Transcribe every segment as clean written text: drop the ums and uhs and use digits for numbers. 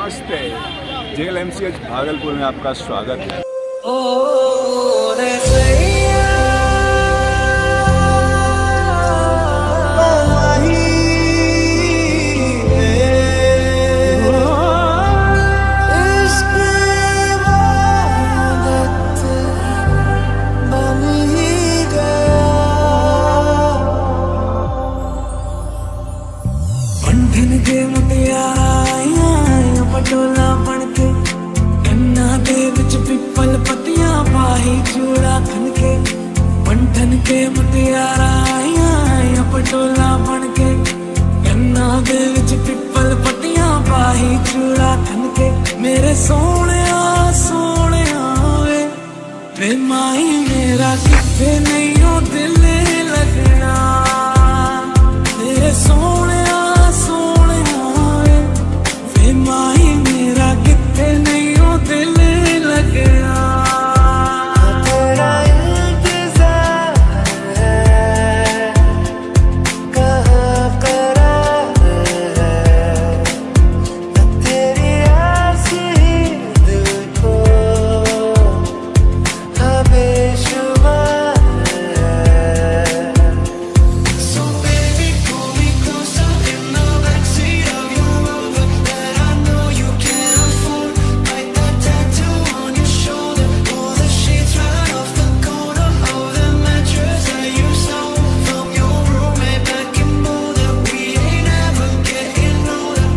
नमस्ते। jlnmch भागलपुर में आपका स्वागत है। पटोला बनके गन्ना दे विच पिपल पत्तियां पाही चूड़ा खनके पंठन के मुटियारा आया पटोला बनके गन्ना दे विच पिपल पत्तियां पाही चूड़ा खनके मेरे सोहणिया सोहणिया वे माही मेरा किथे नहीं हो दिल लगना मेरे सोहणिया माही मेरा किथे नहीं हो दिल लगना तेरा इंतजार है कहाँ करार है तेरी आस ही दिल को बेशुमार है So baby pull me closer in the backseat of your Rover that I know you can't afford. Bite that tattoo on your shoulder. Pull the sheets right off the corner of the mattress that you stole from your roommate back in Boulder. We ain't ever getting older.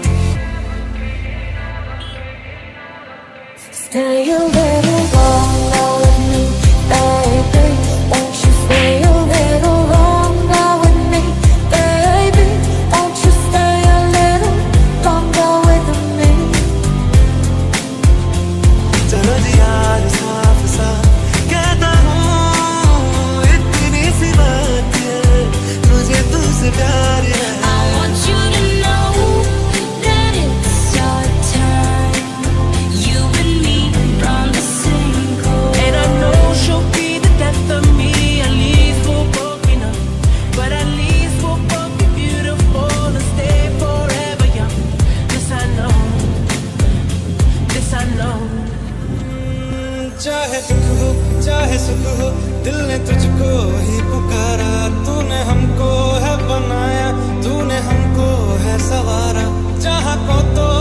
Stay a little longer with me, baby. Won't you stay a little longer with me, baby? Won't you stay a little longer with me? चलो जी आज साफ साफ कहता हूँ इतनी सी बात है मुझे तुझसे प्यार है I want you to know that it's your time. You and me on the same coast. And I know she'll be the death of me. At least we'll both be numb. But at least we'll both be beautiful and stay forever young. This I know. This I know. चाहे दुख हो चाहे सुख हो दिल ने तुझको ही पुकारा तूने हमको है बनाया तूने हमको है सवारा चाहा को तो